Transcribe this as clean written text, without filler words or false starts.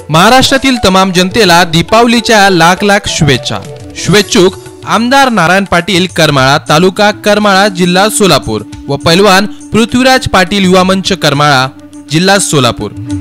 महाराष्ट्रातील तमाम जनतेला दीपावलीच्या लाख लाख शुभेच्छा। शुभेच्छुक आमदार नारायण पाटील करमाळा, तालुका करमाळा, जिल्हा सोलापूर व पैलवान पृथ्वीराज पाटील युवा मंच करमाळा, जिल्हा सोलापूर।